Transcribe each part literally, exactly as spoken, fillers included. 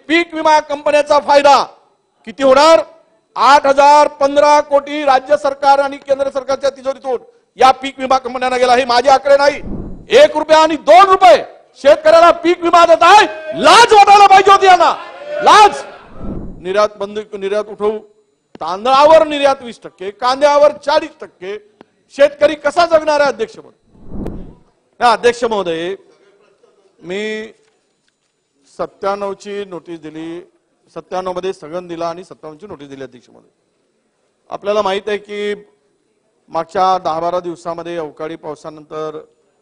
पीक विमा कंपन्याचा फायदा किती होणार? आठ हजार पंधरा कोटी राज्य सरकार आणि केंद्र सरकारच्या तिजोरीतून या पीक विमा कंपन्यांना गेला। हे माझे आकडे नाही, एक रुपया आणि दोन रुपये शेतकऱ्याला पीक विमा देत आहे। लाज वाटायला पाहिजे होती यांना, लाज। निर्यात बंद, निर्यात उठवू, तांदळावर निर्यात वीस टक्के, कांद्यावर चाळीस टक्के, शेतकरी कसा जगणार आहे? अध्यक्ष महोदय, अध्यक्ष महोदय, मी सत्त्याण्णव ची नोटीस दिली, सत्त्याण्णव मध्ये स्थगन दिला आणि सत्तावन्न ची नोटीस दिली। अध्यक्ष महोदय, आपल्याला माहित आहे की मागच्या दहा बारा दिवसामध्ये अवकाळी पावसानंतर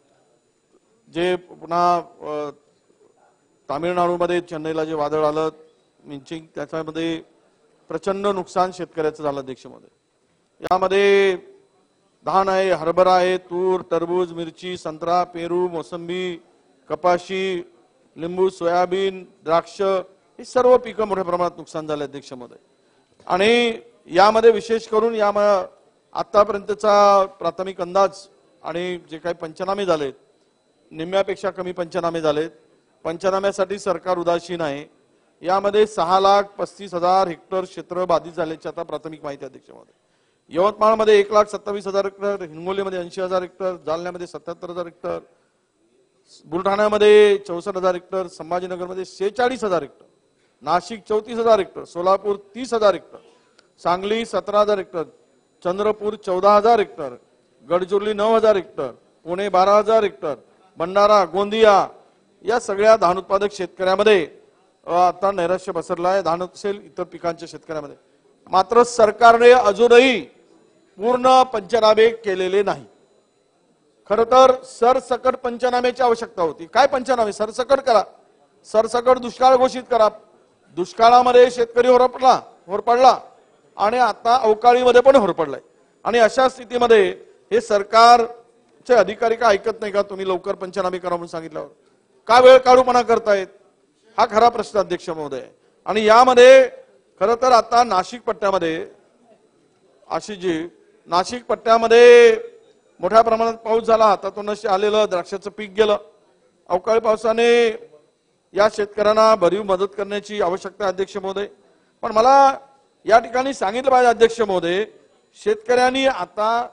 जे पुन्हा तामिळनाडूमध्ये चेन्नईला जे वादळ आलं मिंचिंग, त्याच्यामध्ये प्रचंड नुकसान शेतकऱ्याचं झालं। अध्यक्ष महोदय, यामध्ये धान आहे, हरभरा आहे, तूर, टरबूज, मिरची, संत्रा, पेरू, मोसंबी, कपाशी, लिंबू, सोयाबीन, द्राक्ष, ही सर्व पिकं मोठ्या प्रमाणात नुकसान झाले। अध्यक्ष महोदय, आणि यामध्ये विशेष करून या आतापर्यंतचा प्राथमिक अंदाज आणि जे काही पंचनामे झालेत, निम्म्यापेक्षा कमी पंचनामे झालेत। पंचनाम्यासाठी सरकार उदासीन आहे। यामध्ये सहा लाख पस्तीस हजार हेक्टर क्षेत्र बाधित झाल्याची आता प्राथमिक माहिती। अध्यक्ष महोदय, यवतमाळमध्ये एक लाख सत्तावीस हजार हेक्टर, हिंगोलीमध्ये ऐंशी हजार हेक्टर, जालन्यामध्ये सत्याहत्तर हजार हेक्टर, बुलढाण्यामध्ये चौसष्ट हजार हेक्टर, संभाजीनगरमध्ये शेहेचाळीस हजार हेक्टर, नाशिक चौतीस हजार हेक्टर, सोलापूर तीस हजार हेक्टर, सांगली सतरा हजार हेक्टर, चंद्रपूर चौदा हजार हेक्टर, गडचिरोली नऊ हजार हेक्टर, पुणे बारा हजार हेक्टर, भंडारा, गोंदिया या सगळ्या धान उत्पादक शेतकऱ्यामध्ये आता नैराश्य पसरलं आहे, धान असेल इतर पिकांच्या शेतकऱ्यामध्ये। मात्र सरकारने अजूनही पूर्ण पंचनामे केलेले नाही। खरं तर सरसकट पंचनाम्याची आवश्यकता होती। काय पंचनामे? सरसकट करा, सरसकट दुष्काळ घोषित करा। दुष्काळामध्ये शेतकरी होरपडला होरपडला आणि आता अवकाळीमध्ये पण होरपडलाय, आणि अशा स्थितीमध्ये हे सरकारचे अधिकारी का ऐकत नाही का? तुम्ही लवकर पंचनामे करा म्हणून सांगितल्यावर का वेळ काढूपणा करतायत? हा खरा प्रश्न अध्यक्ष महोदय। आणि यामध्ये खरं तर आता नाशिक पट्ट्यामध्ये आशिषजी नाशिक पट्ट्यामध्ये मोठ्या प्रमाणात पाऊस झाला, हातातून आलेलं द्राक्षाचं पीक गेलं। अवकाळी पावसाने या शेतकऱ्यांना भरीव मदत करण्याची आवश्यकता आहे अध्यक्ष महोदय। पण मला या ठिकाणी सांगितलं पाहिजे अध्यक्ष महोदय, शेतकऱ्यांनी आता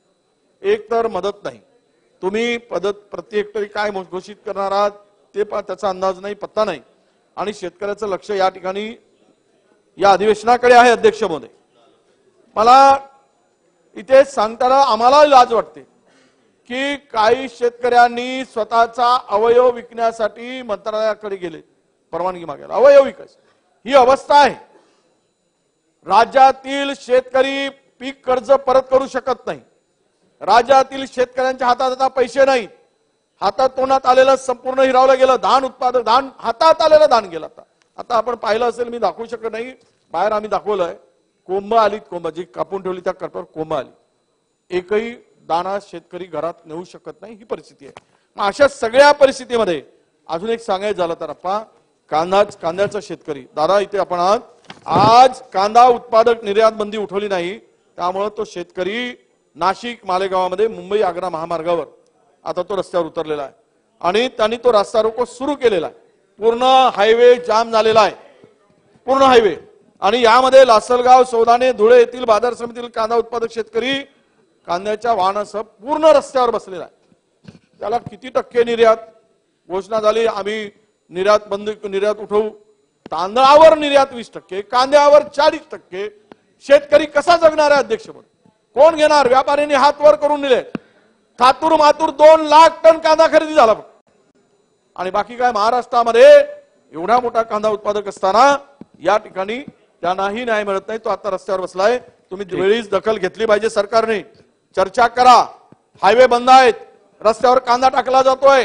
एक तर मदत नाही, तुम्ही पदत प्रति हेक्टरी काय घोषित करणार आहात ते त्याचा अंदाज नाही, पत्ता नाही, आणि शेतकऱ्याचं लक्ष या ठिकाणी या अधिवेशनाकडे आहे। अध्यक्ष महोदय, मला इथे सांगताना आम्हाला लाज वाटते की काही शेतकऱ्यांनी स्वतःचा अवयव विकण्यासाठी मंत्रालयाकडे गेले परवानगी मागायला। अवयव विकायचं ही अवस्था आहे। राज्यातील शेतकरी पीक कर्ज परत करू शकत नाही, राज्यातील शेतकऱ्यांच्या हातात आता पैसे नाहीत, हातात तोंडात आलेलं संपूर्ण हिरावलं गेलं, धान उत्पादक धान हातात आलेलं धान गेलं। आता आता आपण पाहिलं असेल, मी दाखवू शकत नाही, बाहेर आम्ही दाखवलंय, कोंब आलीत, कोंब जी कापून ठेवली त्या कटवर कोंब आली, एकही दाणा शेतकरी घरात नेऊ शकत नाही, ही परिस्थिती आहे। मग अशा सगळ्या परिस्थितीमध्ये अजून एक सांगायचं झालं तर अप्पा, कांदा कांद्याचा शेतकरी दादा इथे आपण आहात, आज कांदा उत्पादक निर्यात बंदी उठवली नाही, त्यामुळे तो शेतकरी नाशिक मालेगावामध्ये मुंबई आग्रा महामार्गावर आता तो रस्त्यावर उतरलेला आहे, आणि त्यांनी तो रस्ता रोको सुरू केलेला आहे। पूर्ण हायवे जाम झालेला आहे, पूर्ण हायवे। आणि यामध्ये लासलगाव, सौदाने, धुळे येथील बाजार समितीतील कांदा उत्पादक शेतकरी कांद्याच्या वाहनासह पूर्ण रस्त्यावर बसलेला आहे। त्याला किती टक्के निर्यात घोषणा झाली? आम्ही निर्यात बंद, निर्यात उठवू, तांदळावर निर्यात वीस टक्के, कांद्यावर चाळीस टक्के, शेतकरी कसा जगणार आहे अध्यक्ष? कोण घेणार? व्यापाऱ्यांनी हात वर करून दिले, थातूर मातूर दोन लाख टन कांदा खरेदी झाला, आणि बाकी काय महाराष्ट्रामध्ये एवढा मोठा कांदा उत्पादक असताना या ठिकाणी त्यांनाही न्याय मिळत नाही। तो आता रस्त्यावर बसलाय। तुम्ही वेळीच दखल घेतली पाहिजे सरकारने, चर्चा करा। हायवे बंद आहेत, रस्त्यावर कांदा टाकला जातोय,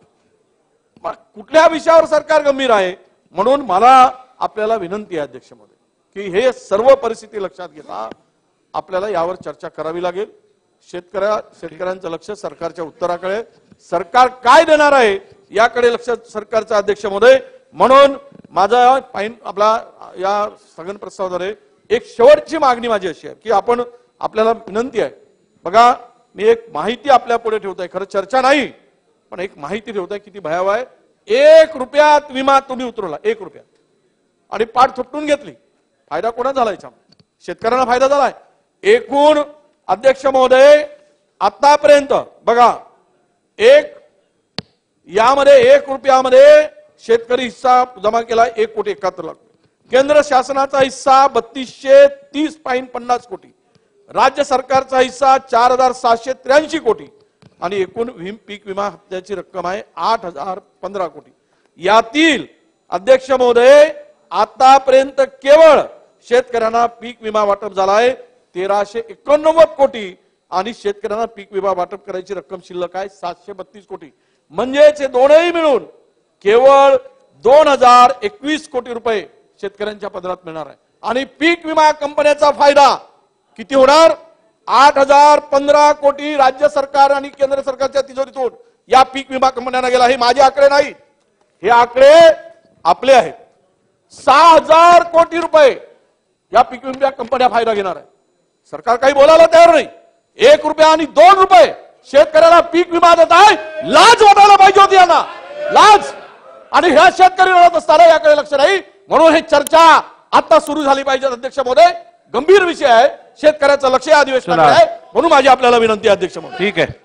कुठल्या विषयावर सरकार गंभीर आहे? म्हणून मला आपल्याला विनंती आहे अध्यक्ष महोदय की हे सर्व परिस्थिती लक्षात घेता आपल्याला यावर चर्चा करावी लागेल। शेतकऱ्या शेतकऱ्यांचं लक्ष सरकारच्या उत्तराकडे, सरकार काय देणार आहे याकडे लक्ष सरकारचं अध्यक्ष महोदय। म्हणून माझा आपला या स्थगन प्रस्तावाद्वारे एक शेवटची मागणी माझी अशी आहे की आपण आपल्याला विनंती आहे, बघा मी एक माहिती आपल्या पुढे ठेवतोय, खरं चर्चा नाही पण एक माहिती ठेवतोय किती भयावह आहे। एक रुपयात विमा तुम्ही उतरवला, एक रुपयात आणि पाठ थोपटून घेतली. फायदा कोणाचा झाला याच्यामध्ये? शेतकऱ्यांना फायदा झालाय. एकूण अध्यक्ष महोदय आतापर्यंत बघा, एक यामध्ये एक रुपयामध्ये शेतकरी हिस्सा जमा केला एक कोटी एकाहत्तर लाख. केंद्र शासनाचा हिस्सा बत्तीसशे तीस पॉईंट पन्नास कोटी, राज्य सरकारचा हिस्सा चार हजार सातशे त्र्याऐंशी कोटी आणि एकूण पीक विमा हप्त्याची रक्कम आहे आठ हजार पंधरा कोटी. यातील अध्यक्ष महोदय आतापर्यंत केवळ शेतकऱ्यांना पीक विमा वाटप झाला आहे तेराशे एकोणनव्वद कोटी आणि शेतकऱ्यांना पीक विमा वाटप करायची रक्कम शिल्लक आहे सातशे बत्तीस कोटी. म्हणजेच हे दोनही मिळून केवळ दोन हजार एकवीस कोटी रुपये शेतकऱ्यांच्या पदरात मिळणार आहे. आणि पीक विमा कंपन्याचा फायदा किती होणार? आठ हजार पंधरा कोटी राज्य सरकार आणि केंद्र सरकारच्या तिजोरीतून या पीक विमा कंपन्यांना गेला. हे माझे आकडे नाहीत, हे आकडे आपले आहेत. सहा हजार कोटी रुपये या पीक विमा कंपन्या फायदा घेणार आहे. सरकार काही बोलायला तयार नाही. एक रुपया आणि दोन रुपये शेतकऱ्याला पीक विमा देत आहे. लाज वाटायला पाहिजे होती यांना, लाज. आणि ह्या शेतकरी लढत असताना याकडे लक्ष नाही. म्हणून ही चर्चा आता सुरू झाली पाहिजे. अध्यक्ष महोदय, गंभीर विषय आहे, शेतकऱ्याचं लक्ष या अधिवेशनाकडे आहे. म्हणून माझी आपल्याला विनंती आहे अध्यक्ष महोदय. ठीक आहे.